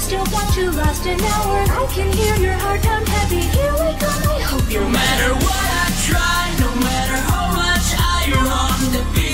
still want you last an hour. I can hear your heart pound heavy. Here we go, I hope you're No matter what I try, no matter how much I run, the